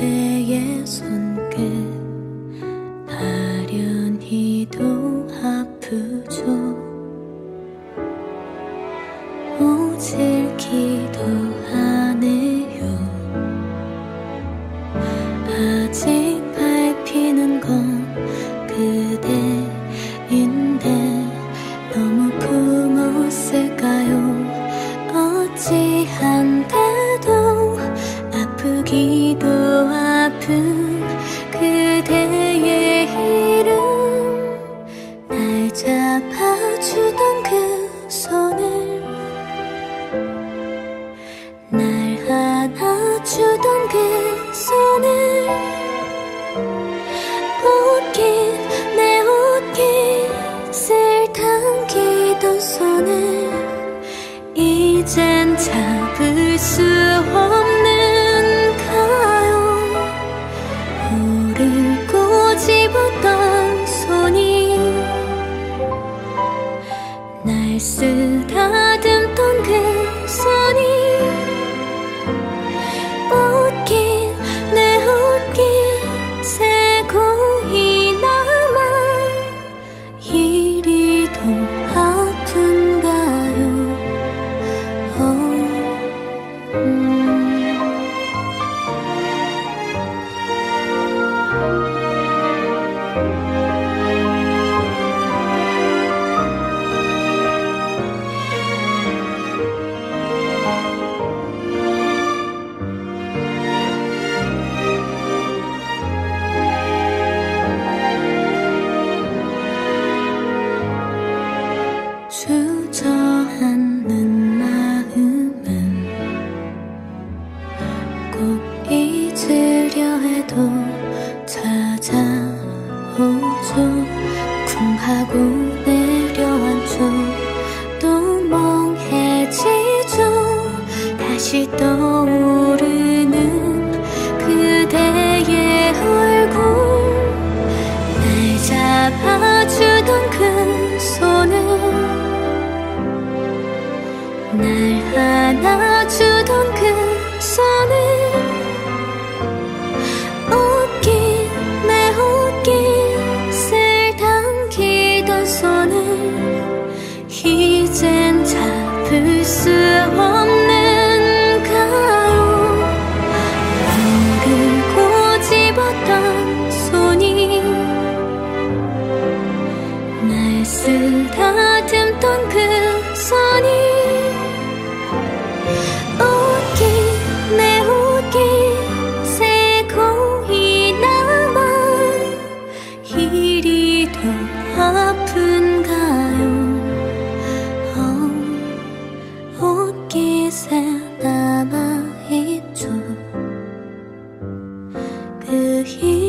그대의 손끝 아련히도 아프죠. 오질 기도하네요. 아직 밟히는 건 그대인데 너무 품었을까요? 어찌한데도 아프기도 아픈 그대의 이름, 날 잡아주던 그 손을, 날 안아주던 그 손을, 옷깃 내 옷깃을 당기던 손을 이젠 잡을 수 없는가요? 오를 꼬집었던 손이, 날 쓰다듬던 그 손이, 옷깃 내 옷깃에 고이 남아 이리도 아픈가요? 주저앉는 마음은 꼭 잊으려 해도 찾아오죠. 쿵하고 내려앉죠. 또 멍해지죠. 다시 떠오르는 그대의 얼굴, 날 잡아주던 그 손을, 날 안아주던 그 손을, 옷깃 내 옷깃을 당기던 손을 이젠 잡을 수 없는가요? 오를 꼬집었던 손이, 날 쓰다듬던 그 손이, 옷깃 내 옷깃에 고이 남아 이리도 아픈가요? 옷깃에 남아있죠. 그